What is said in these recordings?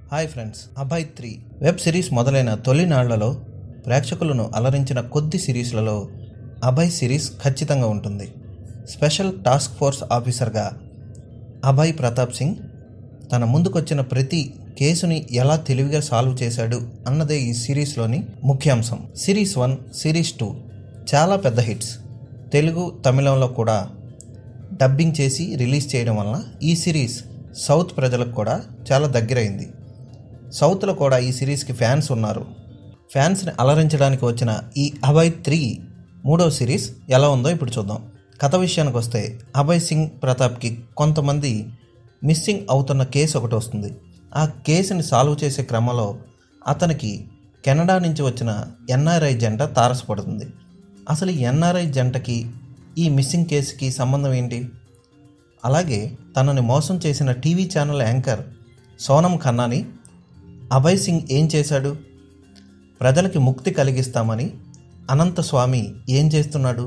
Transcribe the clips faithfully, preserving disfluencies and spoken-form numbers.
Hi friends, Abhay three web series మొదలైన తొలినాళ్లలో ప్రేక్షకులను అలరించిన కొద్ది సిరీస్లలో అభయ్ సిరీస్ ఖచ్చితంగా ఉంటుంది. స్పెషల్ టాస్క్ ఫోర్స్ ఆఫీసర్గా అభయ్ ప్రతాప్ సింగ్ తన ముందుకొచ్చిన ప్రతి కేసుని ఎలా తెలివిగా సాల్వ్ చేశాడు అన్నదే ఈ సిరీస్లోని ముఖ్యాంశం. సిరీస్ వన్, సిరీస్ టూ చాలా పెద్ద హిట్స్. తెలుగు, తమిళంలో కూడా డబ్బింగ్ చేసి రిలీజ్ చేయడం వలన ఈ సిరీస్ సౌత్ ప్రజలకు కూడా చాలా దగ్గరైంది. సౌత్లో కూడా ఈ సిరీస్కి ఫ్యాన్స్ ఉన్నారు. ఫ్యాన్స్ని అలరించడానికి వచ్చిన ఈ అభయ్ త్రీ మూడో సిరీస్ ఎలా ఉందో ఇప్పుడు చూద్దాం. కథ విషయానికి వస్తే అభయ్ సింగ్ ప్రతాప్కి కొంతమంది మిస్సింగ్ అవుతున్న కేసు ఒకటి వస్తుంది. ఆ కేసుని సాల్వ్ చేసే క్రమంలో అతనికి కెనడా నుంచి వచ్చిన ఎన్ఆర్ఐ జంట తారసపడుతుంది. అసలు ఈ ఎన్ఆర్ఐ జంటకి ఈ మిస్సింగ్ కేసుకి సంబంధం ఏంటి? అలాగే తనని మోసం చేసిన టీవీ ఛానల్ యాంకర్ సోనం ఖన్నాని అభయ్ సింగ్ ఏం చేశాడు? ప్రజలకి ముక్తి కలిగిస్తామని అనంత స్వామి ఏం చేస్తున్నాడు?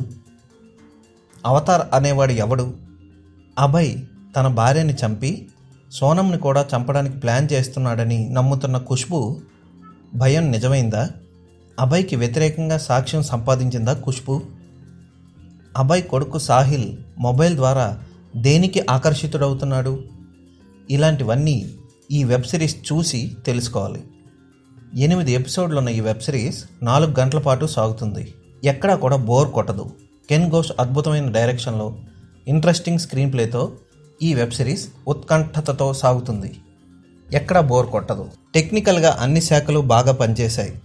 అవతార్ అనేవాడు ఎవడు? అభయ్ తన భార్యని చంపి సోనంని కూడా చంపడానికి ప్లాన్ చేస్తున్నాడని నమ్ముతున్న ఖుష్బూ భయం నిజమైందా? అభయ్కి వ్యతిరేకంగా సాక్ష్యం సంపాదించిందా ఖుష్బూ? అభయ్ కొడుకు సాహిల్ మొబైల్ ద్వారా దేనికి ఆకర్షితుడవుతున్నాడు? ఇలాంటివన్నీ ఈ వెబ్ సిరీస్ చూసి తెలుసుకోవాలి. ఎనిమిది ఎపిసోడ్లు ఉన్న ఈ వెబ్ సిరీస్ నాలుగు గంటల పాటు సాగుతుంది. ఎక్కడా కూడా బోర్ కొట్టదు. కెన్గోష్ అద్భుతమైన డైరెక్షన్లో, ఇంట్రెస్టింగ్ స్క్రీన్ ప్లేతో ఈ వెబ్ సిరీస్ ఉత్కంఠతతో సాగుతుంది. ఎక్కడా బోర్ కొట్టదు. టెక్నికల్గా అన్ని శాఖలు బాగా పనిచేశాయి.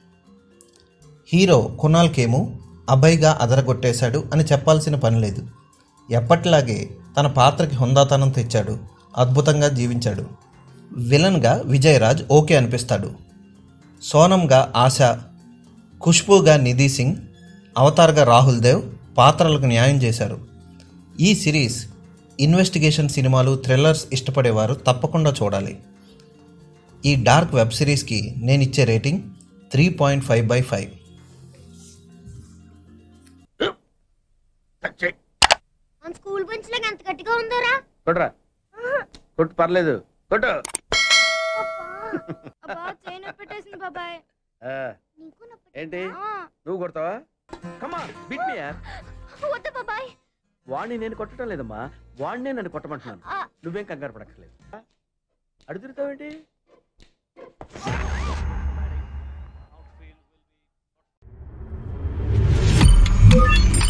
హీరో కునాల్ఖేము అభయ్గా అదరగొట్టేశాడు అని చెప్పాల్సిన పని లేదు. ఎప్పటిలాగే తన పాత్రకి హుందాతనం తెచ్చాడు. అద్భుతంగా జీవించాడు. విలన్గా విజయరాజ్ ఓకే అనిపిస్తాడు. సోనంగా ఆశ, ఖుష్బూగా నిధి సింగ్, అవతార్గా రాహుల్ దేవ్ పాత్రలకు న్యాయం చేశారు. ఈ సిరీస్ ఇన్వెస్టిగేషన్ సినిమాలు, థ్రిల్లర్స్ ఇష్టపడేవారు తప్పకుండా చూడాలి. ఈ డార్క్ వెబ్ సిరీస్కి నేను ఇచ్చే rating three point five by five. School bench లాగా ఎంత గట్టిగా ఉందోరా? కొట్రా, కొట్టు, పర్లేదు, కొట్టు. బాబాయ్ ఏంటి నువ్వు కొడతావా? కమా బిట్ మీ యార్. వద్దు బాబాయ్. వాడిని నేను కొట్టడం లేదమ్మా, వాడినే నన్ను కొట్టమంటున్నాను. నువ్వేం కంగారు పడక్కర్లేదు. అడుగుతావేంటి?